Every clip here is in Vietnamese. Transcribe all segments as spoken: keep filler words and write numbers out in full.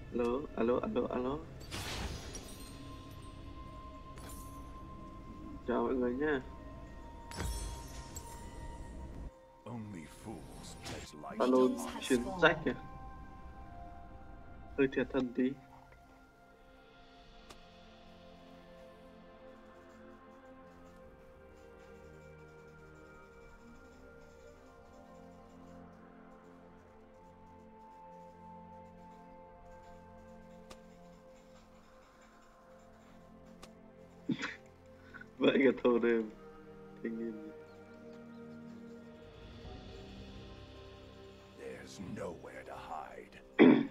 Alo, alo, alo, alo. Chào mọi người nhé. Alo, chuyến rách kìa. Hơi thiệt thân tí. Vậy cả thâu đêm. Thanh niên. There's nowhere to hide.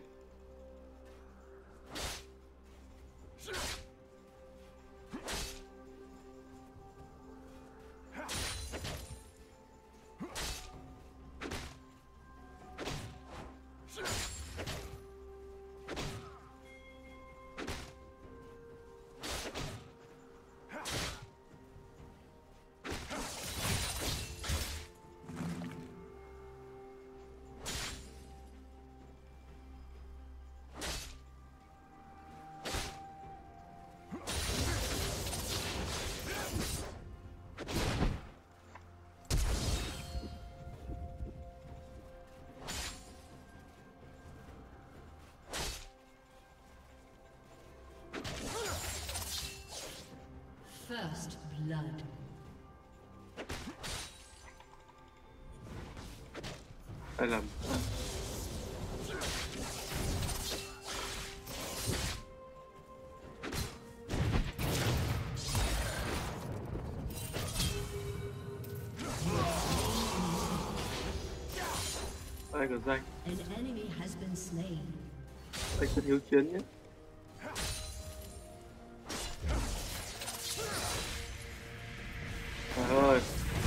First blood. Ai làm? Ai có danh? An enemy has been slain. Anh sẽ hiếu chiến nhé. Trời ơi.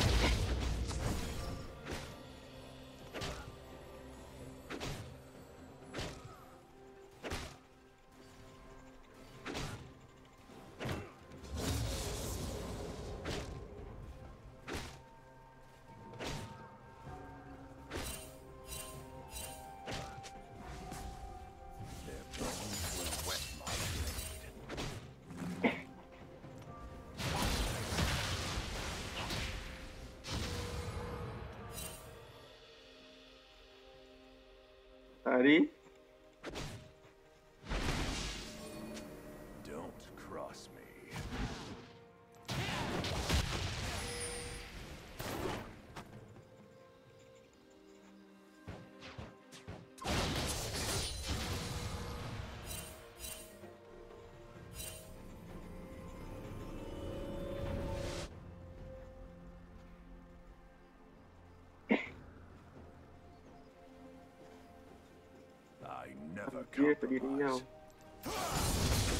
À đi. Don't cross me. I never Kia phải đi đánh nhau. compromise.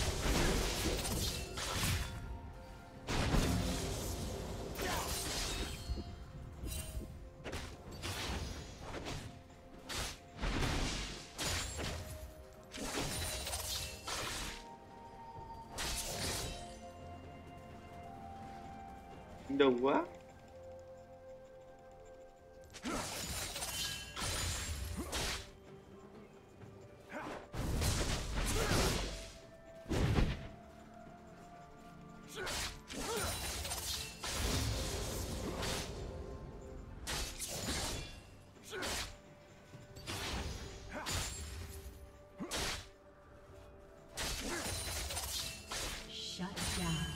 Đông quá. Shut down.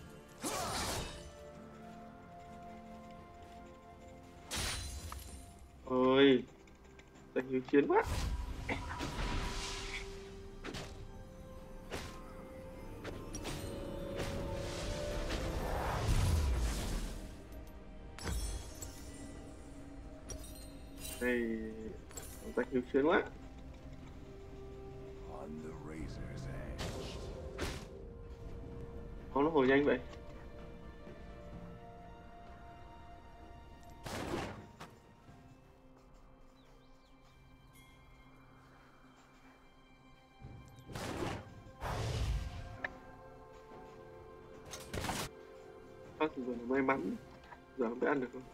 Ôi, anh hiếu chiến quá. Đây, anh hiếu chiến quá. On the razor's edge. Có nó hồi nhanh vậy. Phát giờ là may mắn. Giờ không biết ăn được không?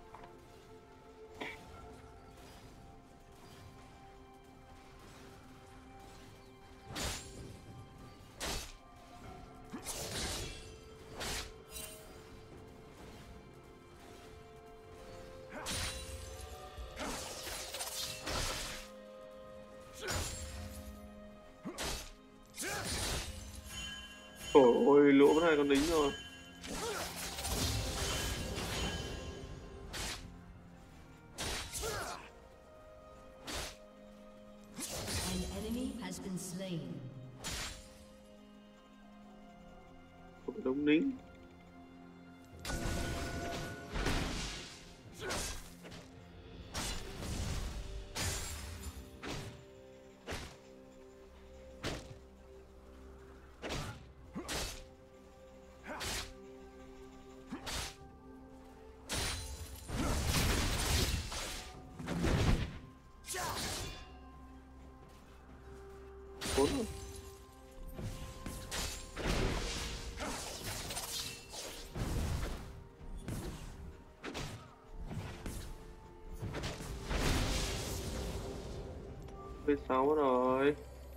cái này con lính rồi. An enemy has been slain. Một cái đống lính. Bốn rồi. Với sáu rồi.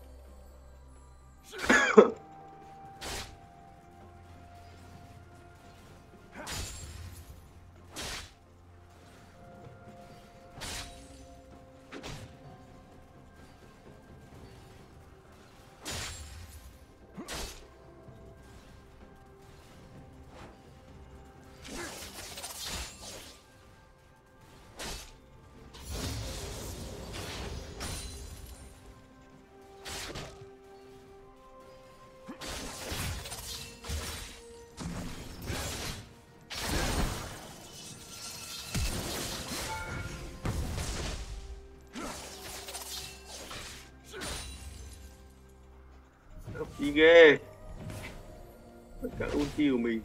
Đi ghê. Tất cả ulti của mình.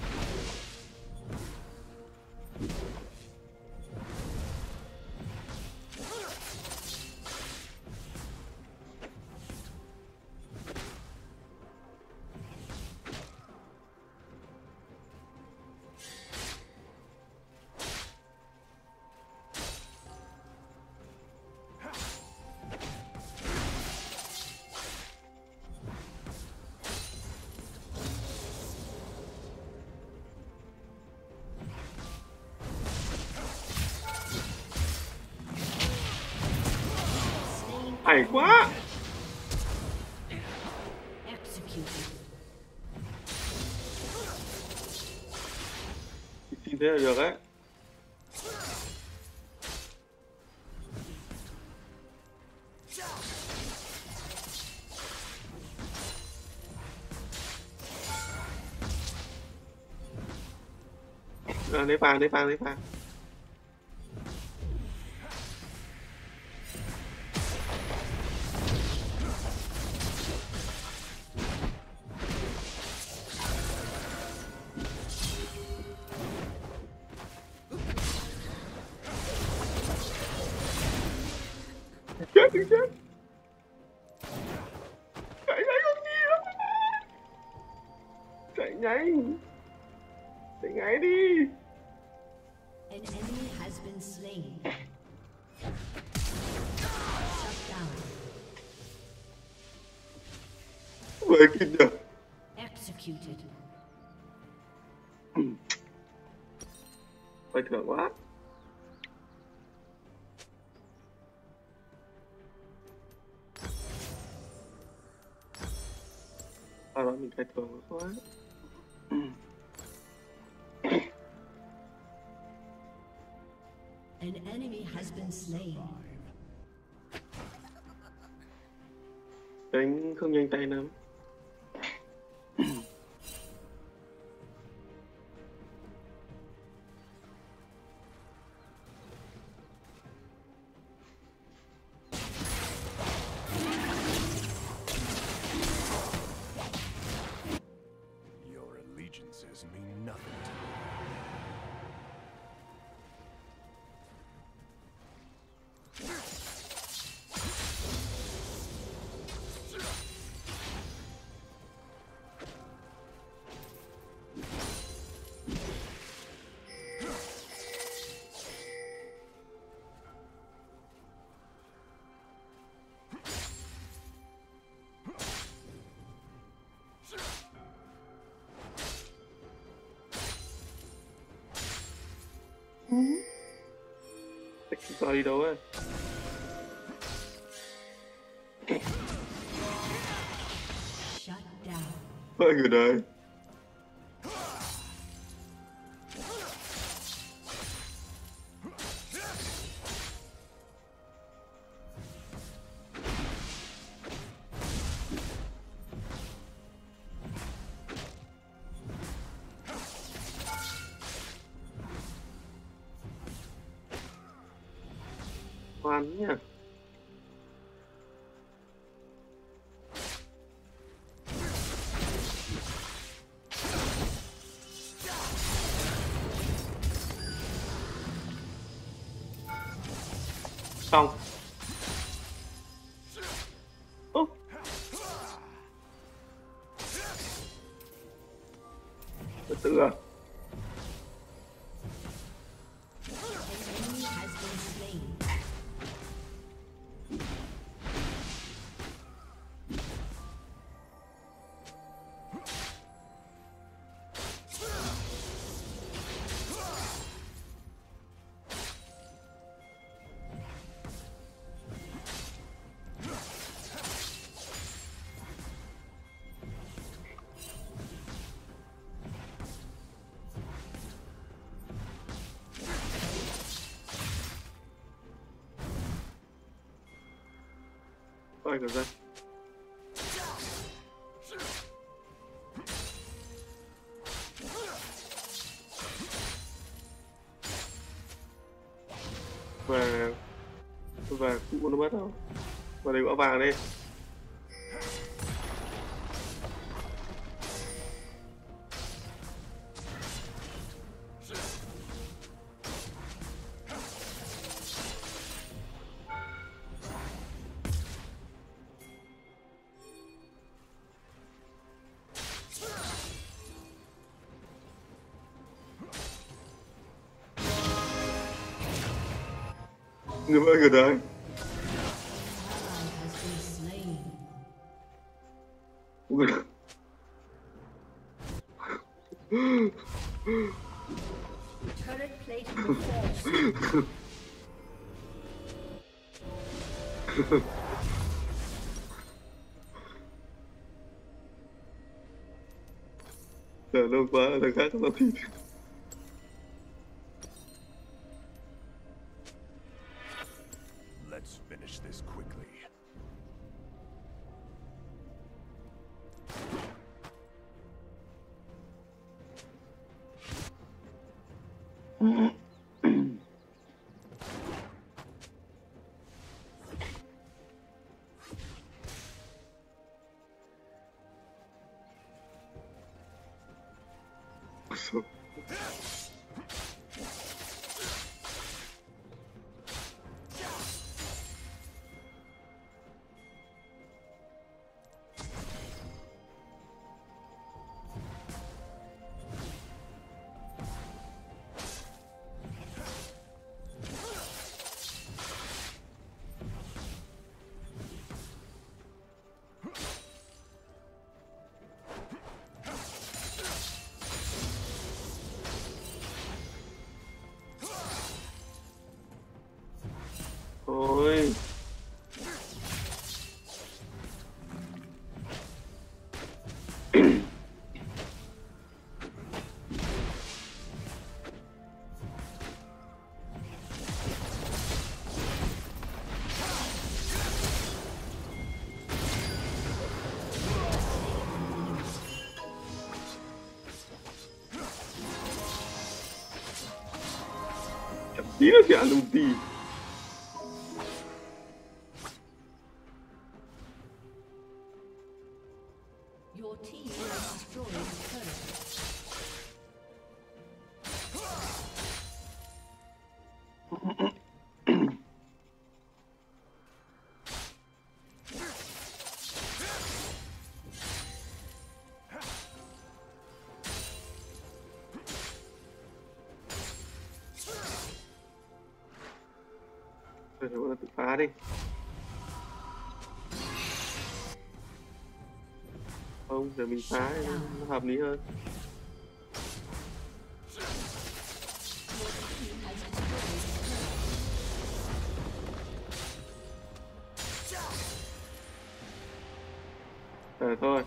Hay quá. Executed. Xin thế là được đấy. À, lấy vàng, lấy vàng, lấy vàng. Chết, đừng chết. Chạy nhanh con gì lắm. Chạy nhanh. Chạy ngay đi. An enemy has been slain. Shut down. Về kịp được. Executed. Phải thưởng quá. Sau đó mình phải thưởng quá. An enemy has been slain. Đánh không nhanh tay lắm. Your allegiances mean nothing to me. Sao đi đâu ấy? Shut down. Ôi người đời. ngoan nhá. Xong. Ô. Từ từ à. Ôi trời ơi. Và và cụ nó mất không? Và đây gõ vàng đi. Người ơi người đời. Turret plating will fall. Chờ lâu quá thằng khác không thịt. Let's finish this quickly. Ôi. Chậm tí nữa thì ăn ulti. Your team has destroyed a turret. Rồi chúng ta tự phá đi. Không, giờ mình phá nó hợp lý hơn. Rồi thôi.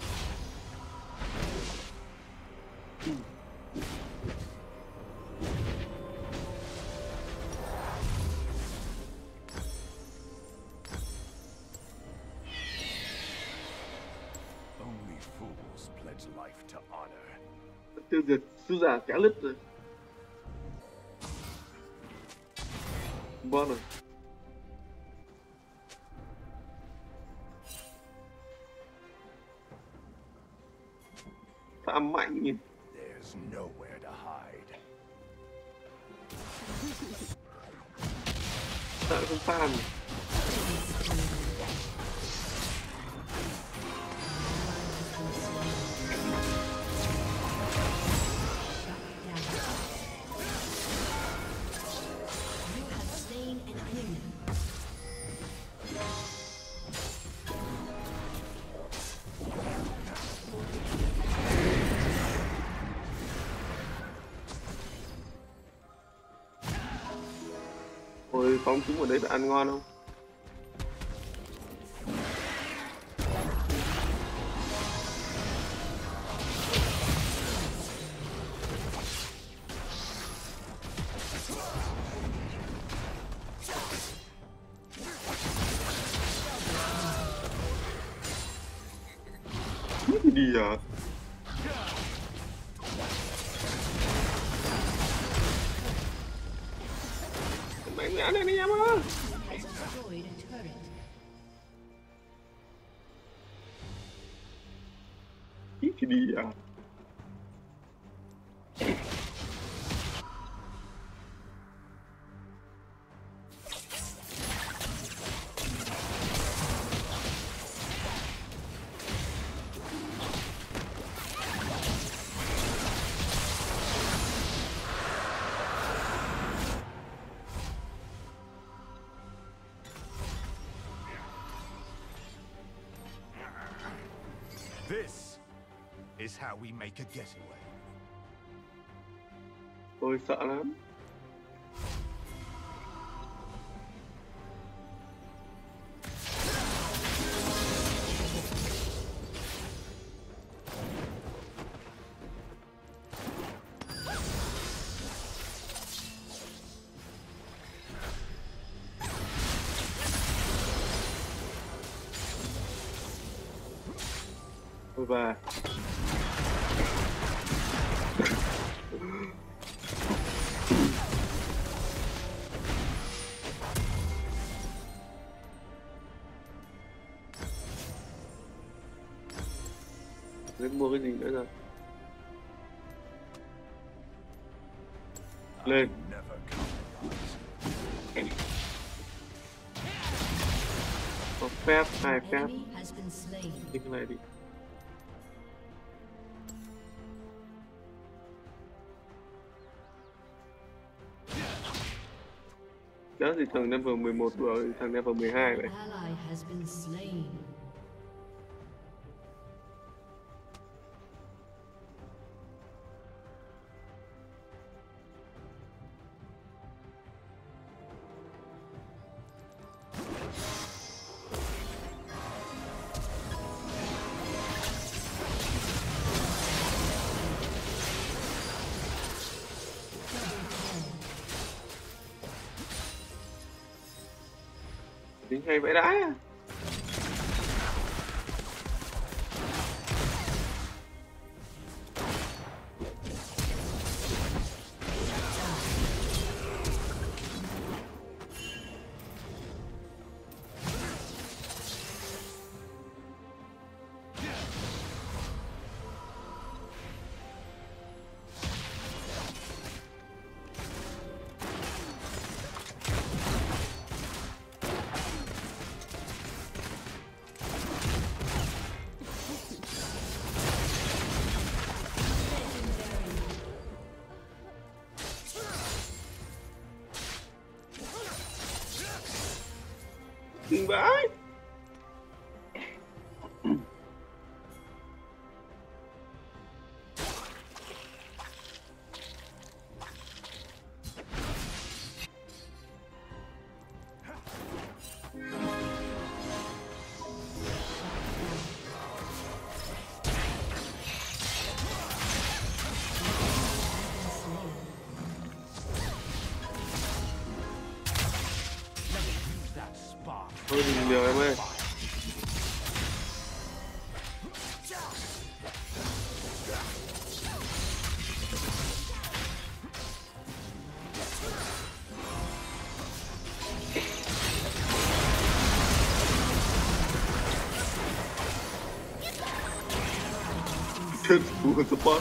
Only fools pledge life to honor. Tiêu diệt sư giả kéo lứt rồi. Bon rồi. Sao mạnh nhỉ? There's nowhere to hide. Sao lại không pha nhỉ? You have slain an enemy. Ôi, phóng chúng ở đấy phải ăn ngon không? Cái đi à? Mạnh mẽ lên đi em ơi! Has destroyed a turret. Cái đi à? This is how we make a getaway. Tôi sợ lắm. Và Lên mua cái gì nữa rồi? Lên. Never compromise. Có phép, hai An phép. enemy has been slain. Đi cái này đi. Đó thì thằng level mười một rồi, thằng level mười hai vậy. An ally has been slain. Tính hay vãi đái à. Đừng vãi. Thôi đừng liều em ơi. Chết full support.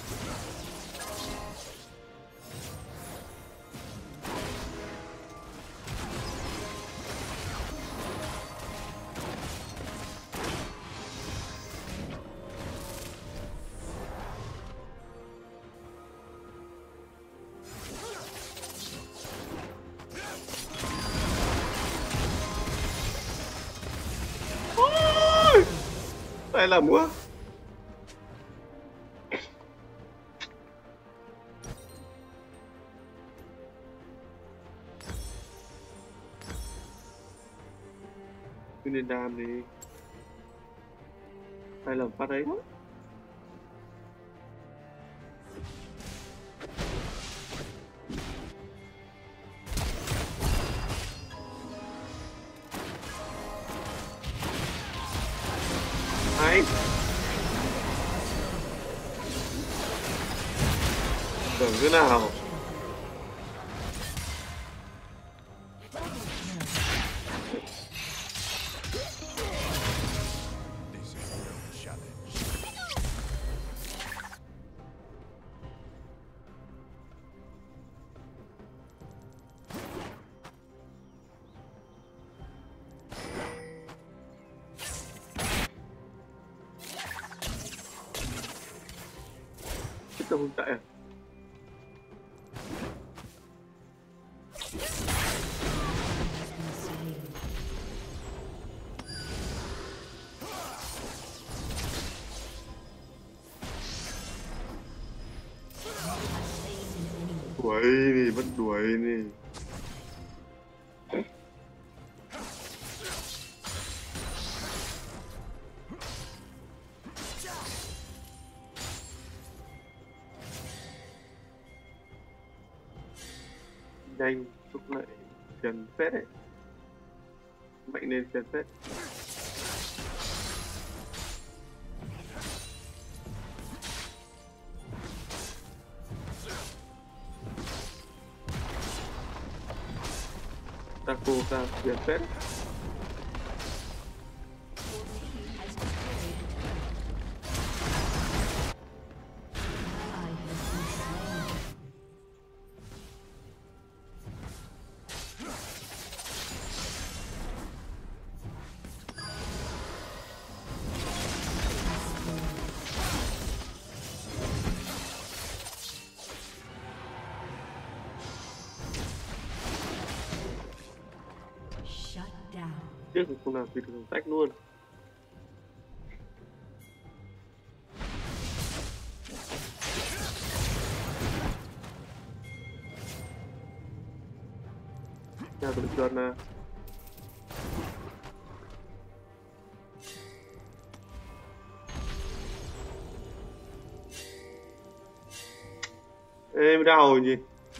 Sai lầm quá. Cứ nên đam đi. Sai lầm phát đấy đó. Hay. Tưởng thế nào. This is no challenge. Chết đâu không chạy à? Đuổi đi, vẫn đuổi đi. Nhanh, lúc lại phiền phết ấy. Mạnh lên phiền phết. Taco ra phiền phết. Tiếc là không làm gì được tách luôn. Nhà tụi chân à. Ê, mới đau rồi gì.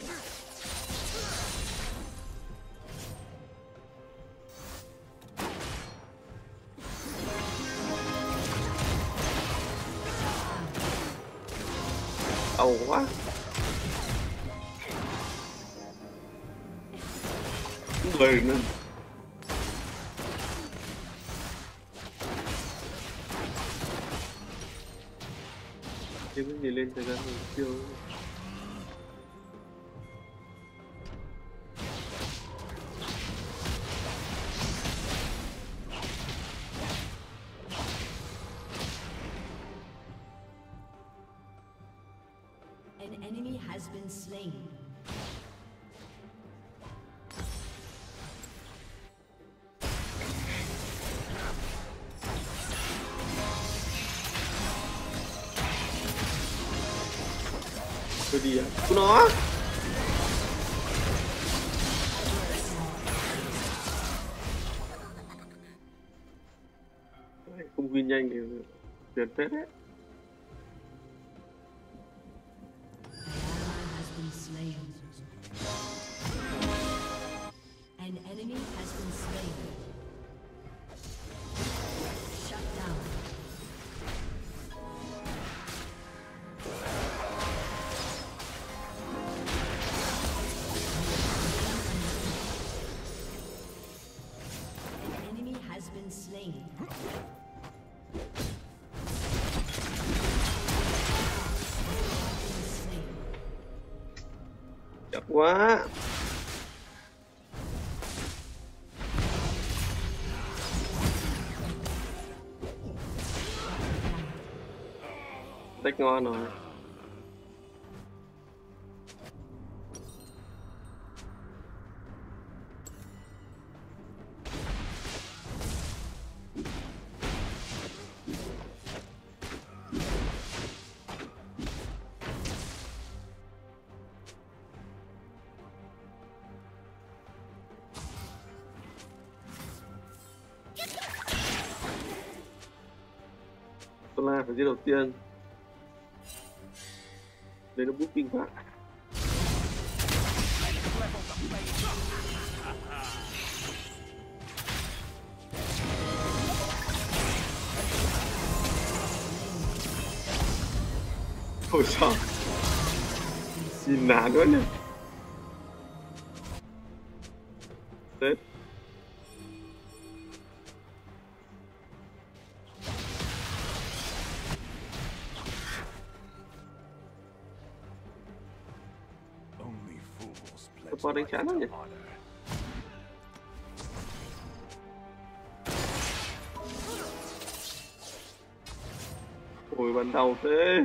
Đau quá. Người nữa. Kiếm cái gì lên thời gian mình chưa. An enemy has been slain. Tôi đi à? Của nó. Không win nhanh thì tuyệt phết đấy. Slain. An enemy has been slain. Shut down. An enemy has been slain. quá. Tách ngon rồi. Solar phải giết đầu tiên. Đây nó bút kinh quá. Ôi sao nhìn nản quá nhỉ. Tết support đánh chán lắm nhỉ. Ôi bắn đầu thế.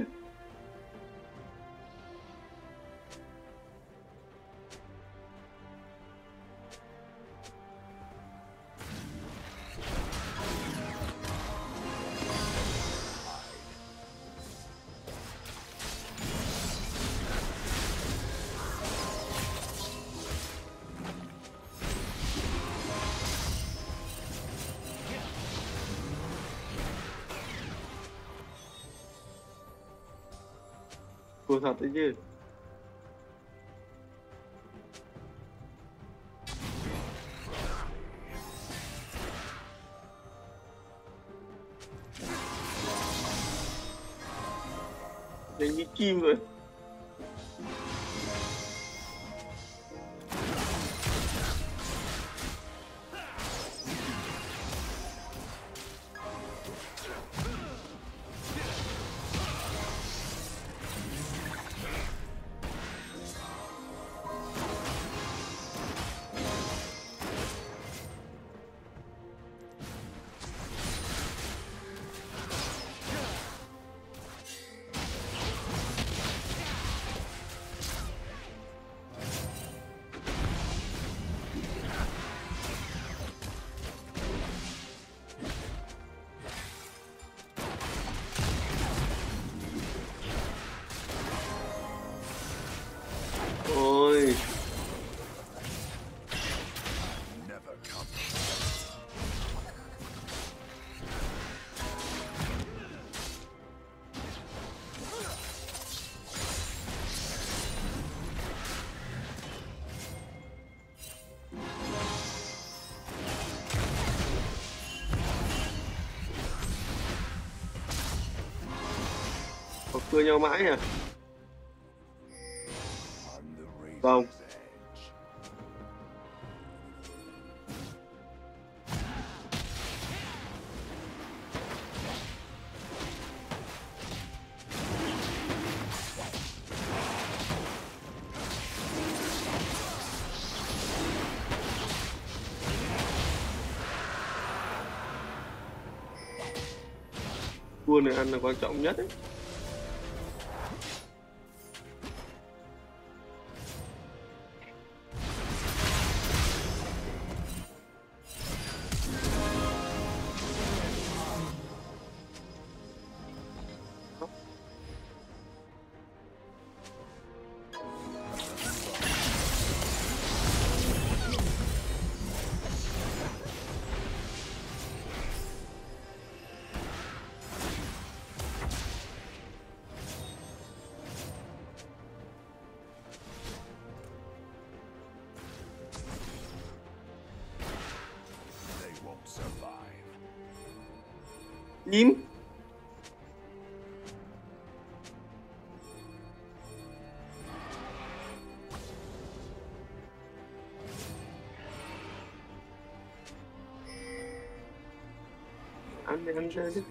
Thua thật đấy chứ. Đánh như kim rồi. Ôi họ cưa nhau mãi à. Không. Cua này ăn là quan trọng nhất ấy. Nhím. Ăn đi ăn ra chứ.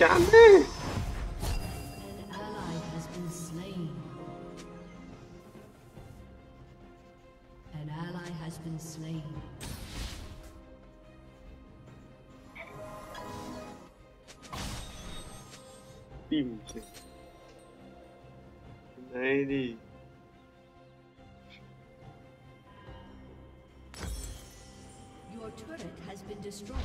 chán thế. An ally has been slain. An ally has been slain. Tìm xem. Đây đi. Your turret has been destroyed.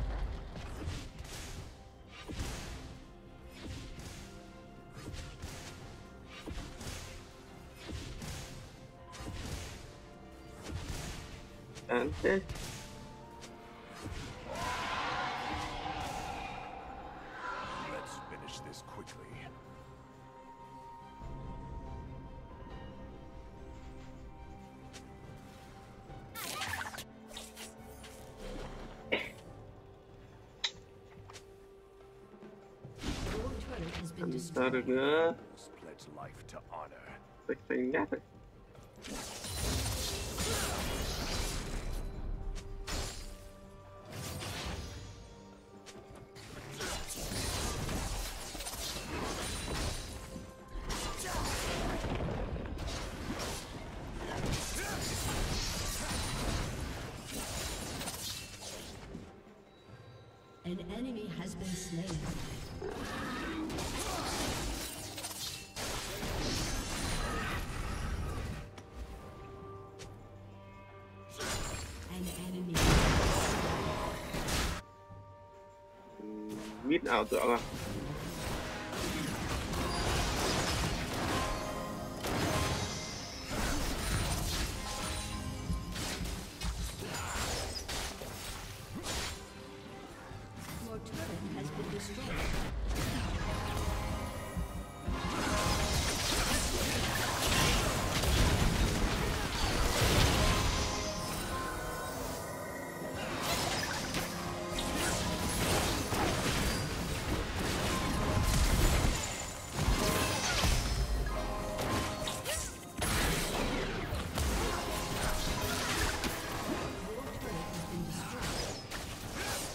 Chán thế. Let's finish this quickly. Your turret has been Làm sao được destroyed. nữa. Who's pledged life to honor? Phải phải nhát rồi. An enemy has been slain. An enemy. Mít ảo tưởng à. Your turret has been destroyed. Your turret has been destroyed.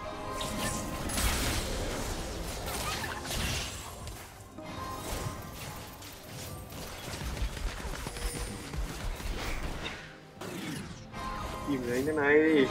Tìm lấy cái này đi.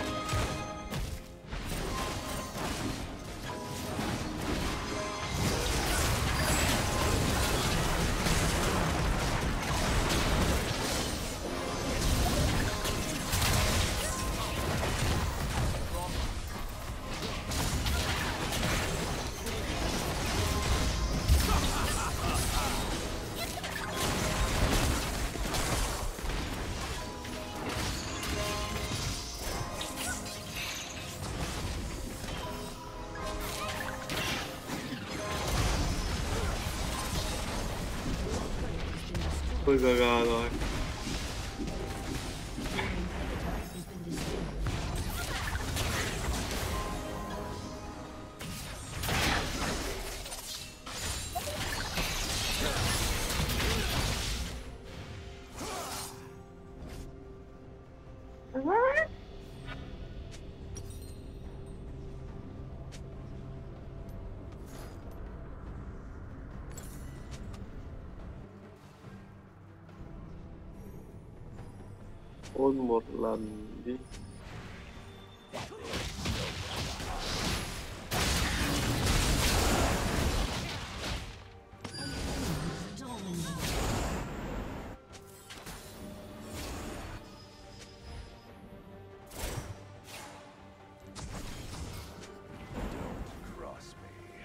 Ôi gờ gờ rồi. Has been destroyed. Ôn một lần đi. Dominant. Don't cross me.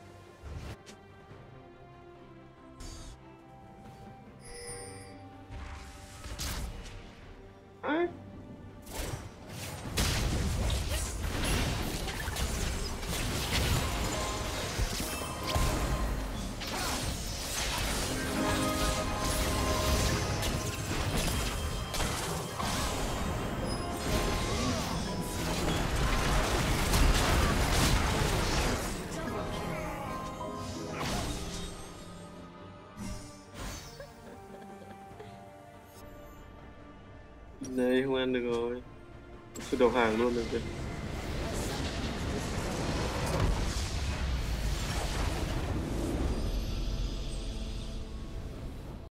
Ấy. Này không ăn được rồi. Tôi đầu hàng luôn được kìa.